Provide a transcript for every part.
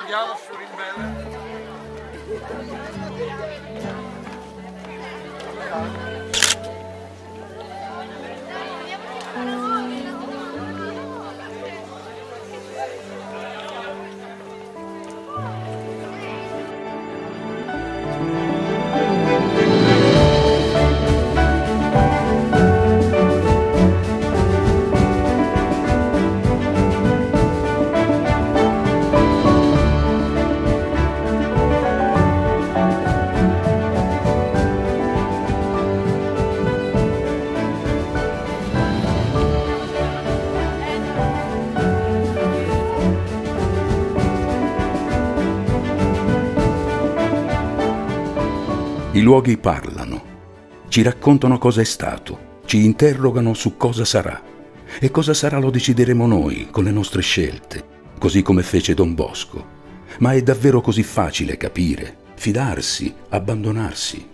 Andiamo, Fiorimbella. I luoghi parlano, ci raccontano cosa è stato, ci interrogano su cosa sarà. E cosa sarà lo decideremo noi con le nostre scelte, così come fece Don Bosco. Ma è davvero così facile capire, fidarsi, abbandonarsi?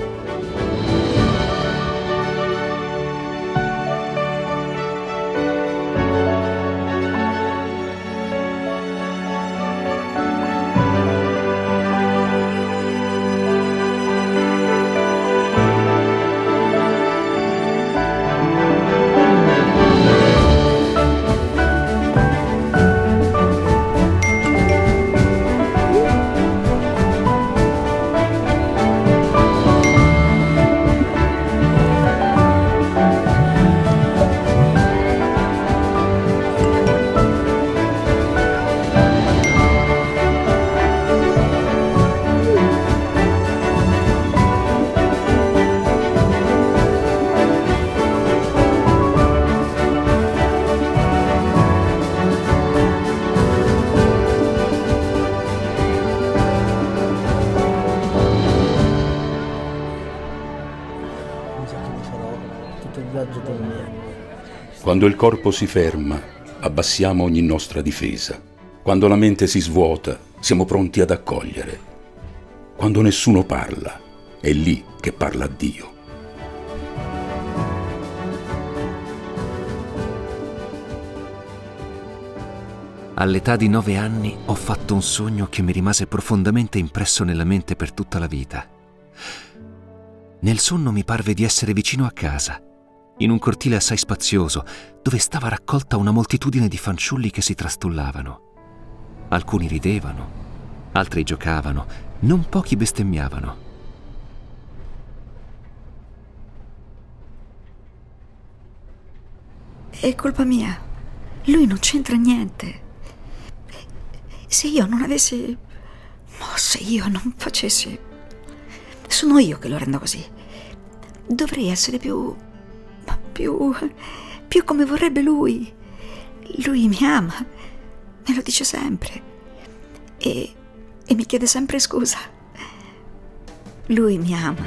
Quando il corpo si ferma, abbassiamo ogni nostra difesa. Quando la mente si svuota, siamo pronti ad accogliere. Quando nessuno parla, è lì che parla Dio. All'età di 9 anni ho fatto un sogno che mi rimase profondamente impresso nella mente per tutta la vita. Nel sonno mi parve di essere vicino a casa, in un cortile assai spazioso, dove stava raccolta una moltitudine di fanciulli che si trastullavano. Alcuni ridevano, altri giocavano, non pochi bestemmiavano. È colpa mia. Lui non c'entra niente. Se io non avessi... se io non facessi... Sono io che lo rendo così. Dovrei essere più come vorrebbe lui. Lui mi ama, me lo dice sempre e mi chiede sempre scusa. Lui mi ama.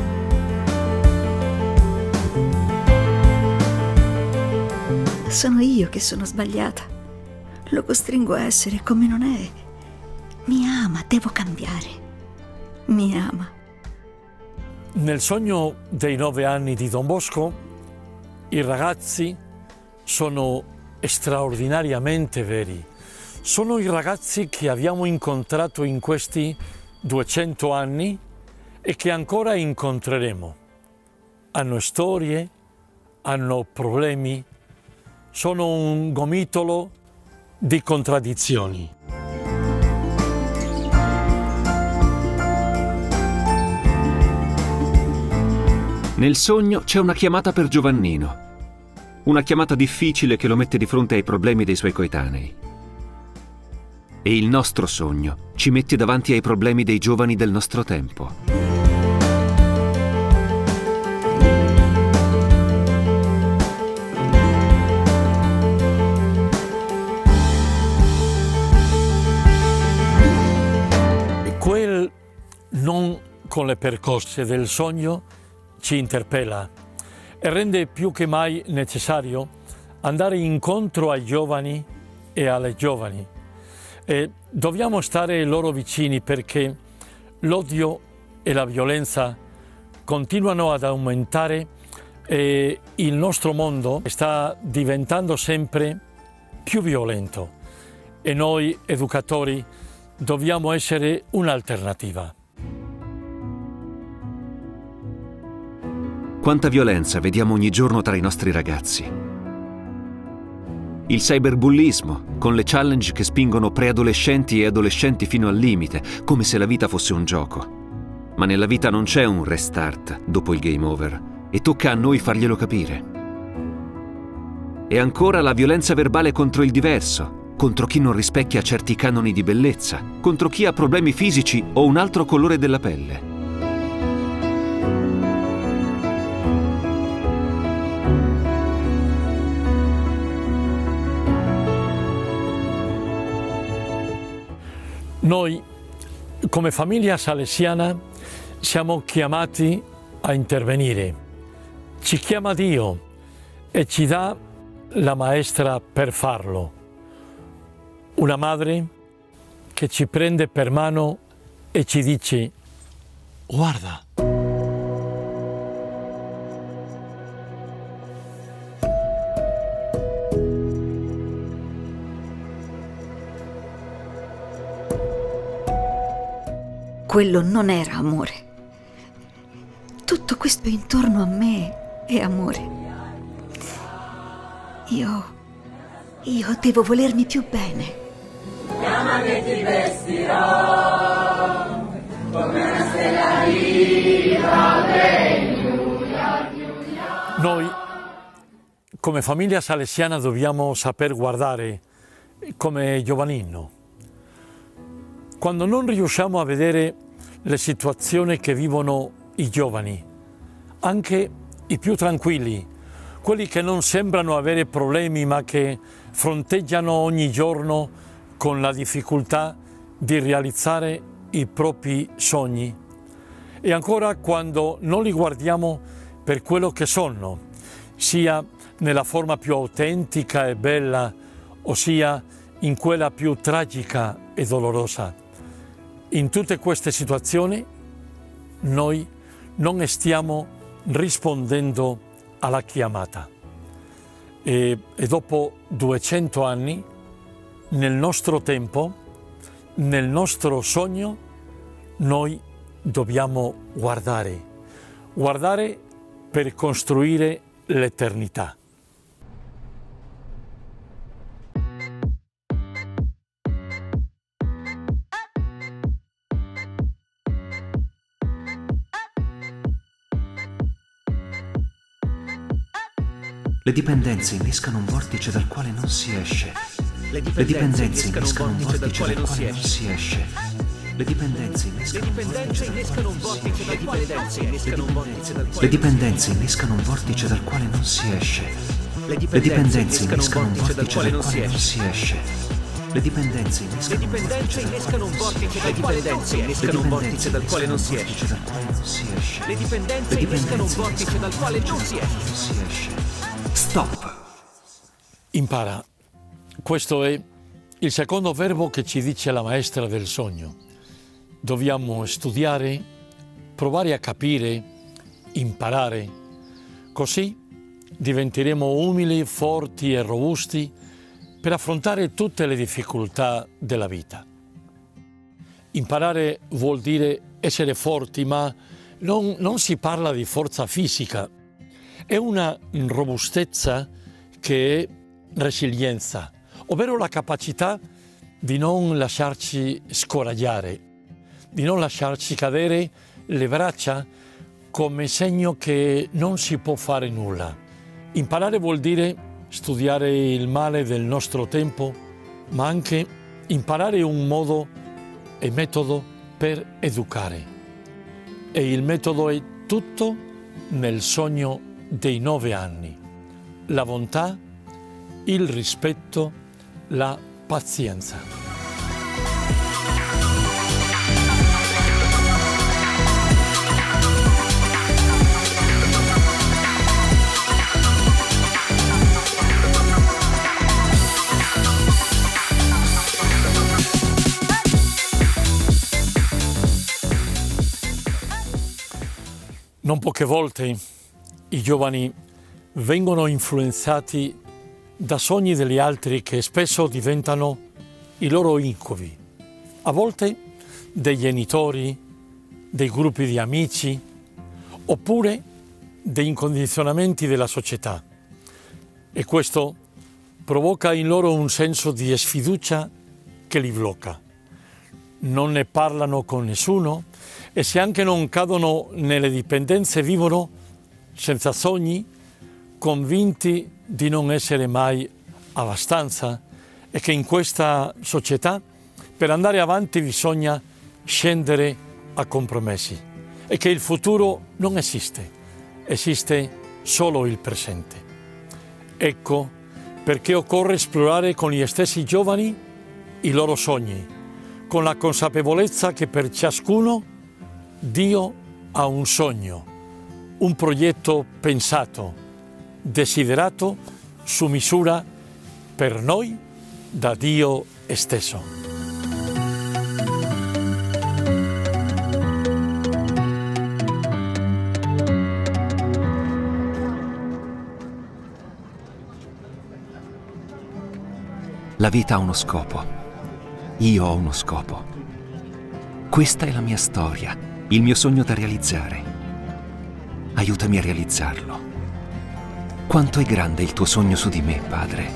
Sono io che sono sbagliata. Lo costringo a essere come non è. Mi ama, devo cambiare. Mi ama. Nel sogno dei 9 anni di Don Bosco, i ragazzi sono straordinariamente veri. Sono i ragazzi che abbiamo incontrato in questi 200 anni e che ancora incontreremo. Hanno storie, hanno problemi, sono un gomitolo di contraddizioni. Nel sogno c'è una chiamata per Giovannino, una chiamata difficile che lo mette di fronte ai problemi dei suoi coetanei. E il nostro sogno ci mette davanti ai problemi dei giovani del nostro tempo. Quel non con le percosse del sogno ci interpella e rende più che mai necessario andare incontro ai giovani e alle giovani. E dobbiamo stare loro vicini perché l'odio e la violenza continuano ad aumentare e il nostro mondo sta diventando sempre più violento e noi educatori dobbiamo essere un'alternativa. Quanta violenza vediamo ogni giorno tra i nostri ragazzi. Il cyberbullismo, con le challenge che spingono preadolescenti e adolescenti fino al limite, come se la vita fosse un gioco. Ma nella vita non c'è un restart dopo il game over, e tocca a noi farglielo capire. E ancora la violenza verbale contro il diverso, contro chi non rispecchia certi canoni di bellezza, contro chi ha problemi fisici o un altro colore della pelle. Noi, come famiglia salesiana, siamo chiamati a intervenire. Ci chiama Dio e ci dà la maestra per farlo. Una madre che ci prende per mano e ci dice: guarda. Quello non era amore. Tutto questo intorno a me è amore. Io devo volermi più bene. Chiama che ti vestirò come una stella viva. Noi, come famiglia salesiana, dobbiamo saper guardare come Giovannino. Quando non riusciamo a vedere le situazioni che vivono i giovani, anche i più tranquilli, quelli che non sembrano avere problemi ma che fronteggiano ogni giorno con la difficoltà di realizzare i propri sogni. E ancora quando non li guardiamo per quello che sono, sia nella forma più autentica e bella, ossia in quella più tragica e dolorosa. In tutte queste situazioni noi non stiamo rispondendo alla chiamata. E dopo 200 anni, nel nostro tempo, nel nostro sogno, noi dobbiamo guardare per costruire l'eternità. Le dipendenze innescano un vortice dal quale non si esce. Le dipendenze innescano un vortice dal quale non si esce. Le dipendenze innescano un vortice dal quale non si esce. Le dipendenze innescano un vortice dal quale non si esce. Le dipendenze innescano un vortice dal quale non si esce. Le dipendenze innescano un vortice dal quale non si esce. Le dipendenze innescano un vortice dal quale non si esce. Stop. Impara. Questo è il secondo verbo che ci dice la maestra del sogno. Dobbiamo studiare, provare a capire, imparare. Così diventeremo umili, forti e robusti per affrontare tutte le difficoltà della vita. Imparare vuol dire essere forti, ma non si parla di forza fisica. È una robustezza che è resilienza, ovvero la capacità di non lasciarci scoraggiare, di non lasciarci cadere le braccia come segno che non si può fare nulla. Imparare vuol dire studiare il male del nostro tempo, ma anche imparare un modo e metodo per educare. E il metodo è tutto nel sogno dei 9 anni. La bontà, il rispetto, la pazienza. Non poche volte i giovani vengono influenzati da sogni degli altri che spesso diventano i loro incubi. a volte dei genitori, dei gruppi di amici, oppure dei condizionamenti della società. E questo provoca in loro un senso di sfiducia che li blocca. Non ne parlano con nessuno e se anche non cadono nelle dipendenze vivono senza sogni, convinti di non essere mai abbastanza e che in questa società per andare avanti bisogna scendere a compromessi e che il futuro non esiste, esiste solo il presente. Ecco perché occorre esplorare con gli stessi giovani i loro sogni, con la consapevolezza che per ciascuno Dio ha un sogno, un progetto pensato, desiderato su misura per noi da Dio stesso. La vita ha uno scopo. Io ho uno scopo. Questa è la mia storia, il mio sogno da realizzare. Aiutami a realizzarlo. Quanto è grande il tuo sogno su di me, Padre?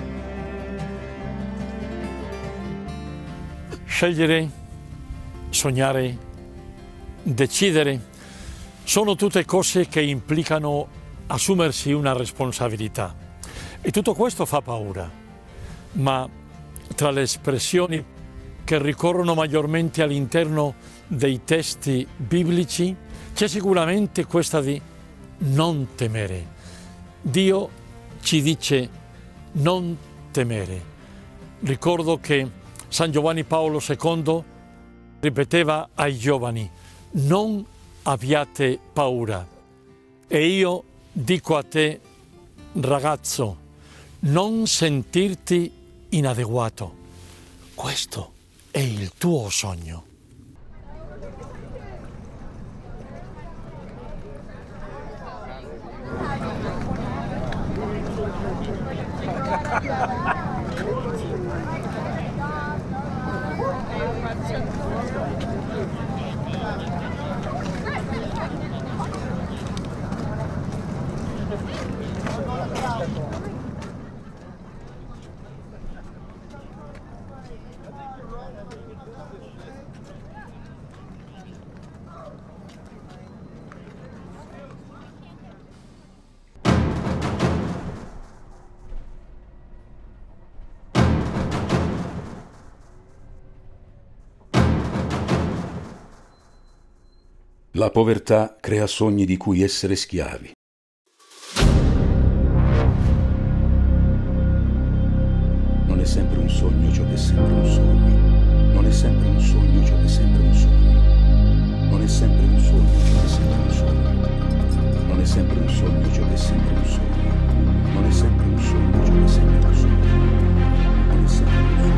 Scegliere, sognare, decidere sono tutte cose che implicano assumersi una responsabilità. E tutto questo fa paura. Ma tra le espressioni che ricorrono maggiormente all'interno dei testi biblici c'è sicuramente questa di non temere. Dio ci dice non temere. Ricordo che San Giovanni Paolo II ripeteva ai giovani: non abbiate paura. E io dico a te, ragazzo, non sentirti inadeguato. Questo è il tuo sogno. La povertà crea sogni di cui essere schiavi. Non è sempre un sogno ciò che sembra un sogno. Non è sempre un sogno ciò che sembra un sogno. Non è sempre un sogno ciò che sembra un sogno. Non è sempre un sogno ciò che sembra un sogno. Non è sempre un sogno ciò che sembra un sogno. Non è sempre un sogno ciò che sembra un sogno.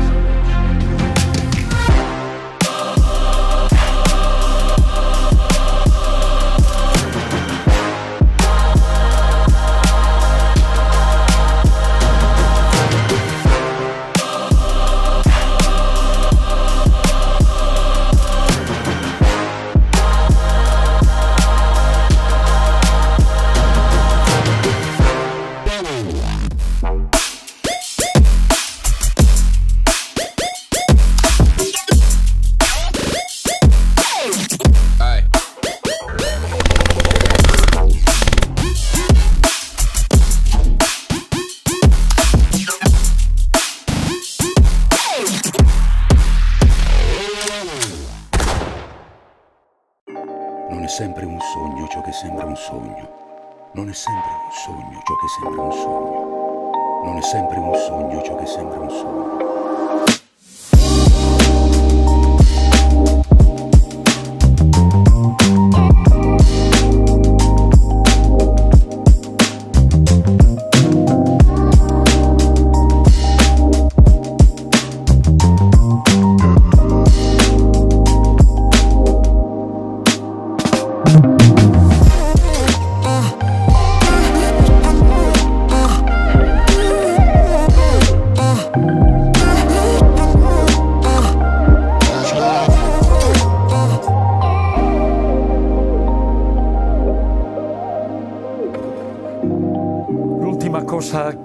Non è sempre un sogno ciò che sembra un sogno. Non è sempre un sogno ciò che sembra un sogno. Non è sempre un sogno ciò che sembra un sogno.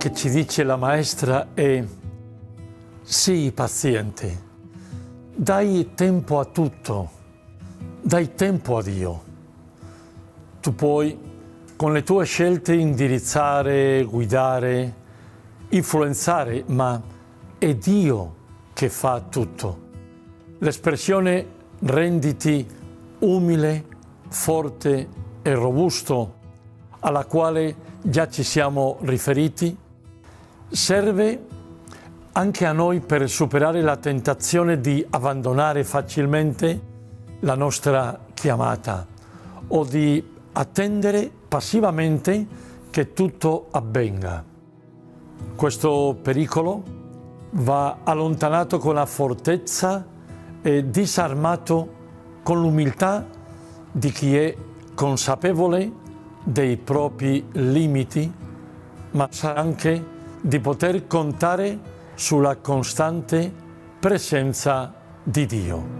che ci dice la maestra è: sii paziente, dai tempo a tutto, dai tempo a Dio. Tu puoi con le tue scelte indirizzare, guidare, influenzare, ma è Dio che fa tutto. L'espressione renditi umile, forte e robusto, alla quale già ci siamo riferiti, serve anche a noi per superare la tentazione di abbandonare facilmente la nostra chiamata o di attendere passivamente che tutto avvenga. Questo pericolo va allontanato con la fortezza e disarmato con l'umiltà di chi è consapevole dei propri limiti, ma sa anche di poter contare sulla costante presenza di Dio.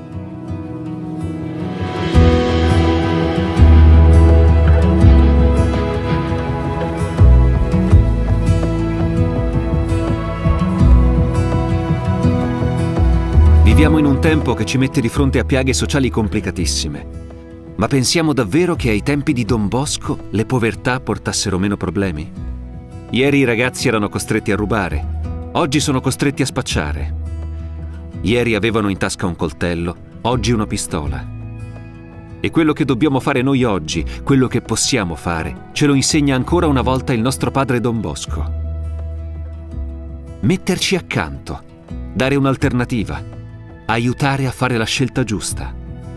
Viviamo in un tempo che ci mette di fronte a piaghe sociali complicatissime. Ma pensiamo davvero che ai tempi di Don Bosco le povertà portassero meno problemi? Ieri i ragazzi erano costretti a rubare, oggi sono costretti a spacciare. Ieri avevano in tasca un coltello, oggi una pistola. E quello che dobbiamo fare noi oggi, quello che possiamo fare, ce lo insegna ancora una volta il nostro padre Don Bosco. Metterci accanto, dare un'alternativa, aiutare a fare la scelta giusta.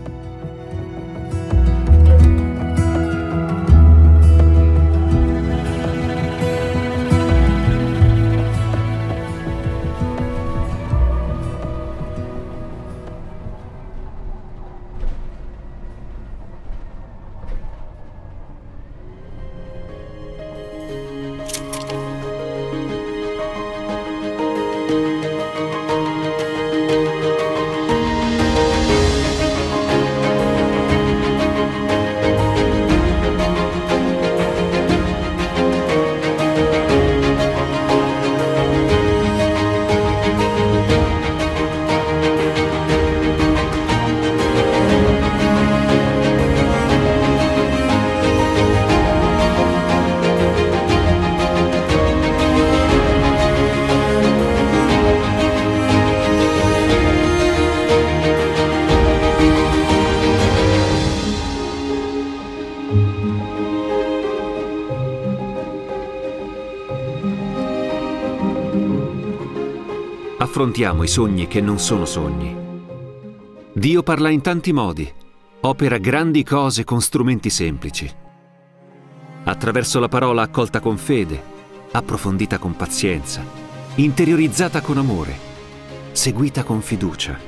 Affrontiamo i sogni che non sono sogni. Dio parla in tanti modi, opera grandi cose con strumenti semplici. Attraverso la parola accolta con fede, approfondita con pazienza, interiorizzata con amore, seguita con fiducia.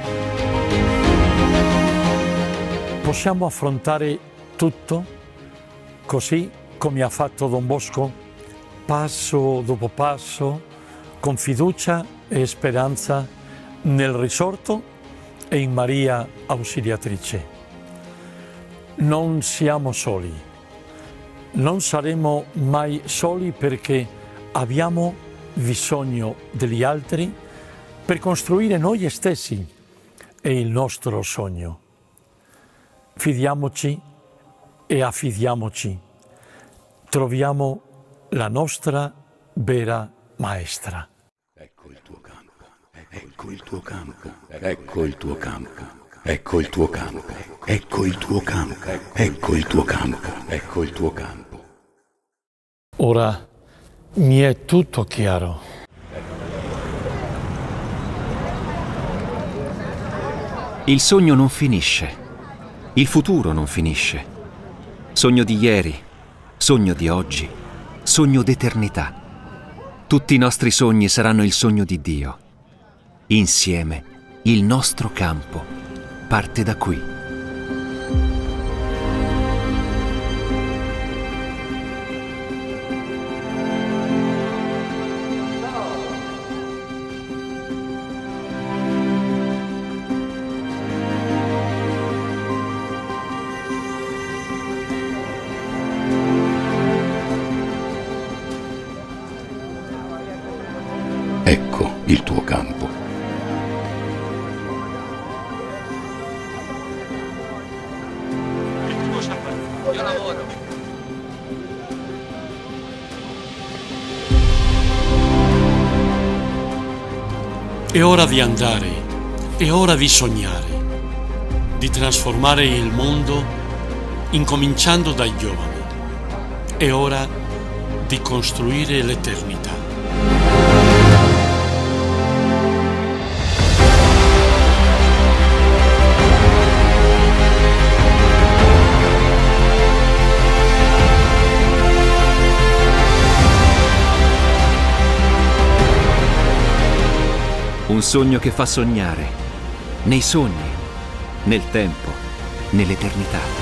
Possiamo affrontare tutto così come ha fatto Don Bosco, passo dopo passo, con fiducia e speranza nel risorto e in Maria Ausiliatrice. Non siamo soli, non saremo mai soli perché abbiamo bisogno degli altri per costruire noi stessi e il nostro sogno. Fidiamoci e affidiamoci. Troviamo la nostra vera maestra. Ecco il tuo campo, ecco il tuo campo, ecco il tuo campo, ecco il tuo campo, ecco il tuo campo, ecco il tuo campo, ecco il tuo campo. Ora mi è tutto chiaro. Il sogno non finisce, il futuro non finisce. Sogno di ieri, sogno di oggi, sogno d'eternità. Tutti i nostri sogni saranno il sogno di Dio. Insieme, il nostro campo parte da qui. È ora di andare, è ora di sognare, di trasformare il mondo incominciando dai giovani. È ora di costruire l'eternità. Un sogno che fa sognare, nei sogni, nel tempo, nell'eternità.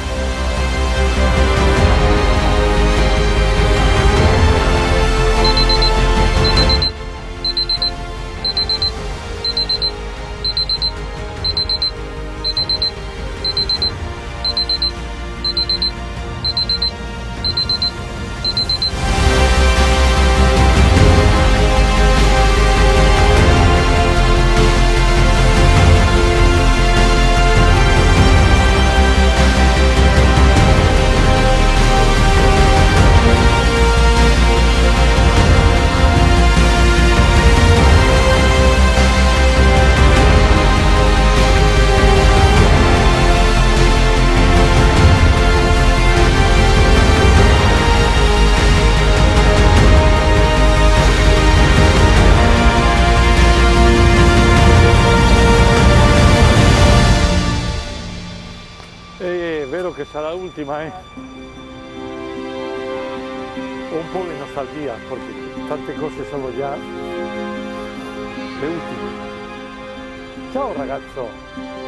È vero che sarà l'ultima, eh? Ho un po' di nostalgia perché tante cose sono già le ultime. Ciao ragazzo!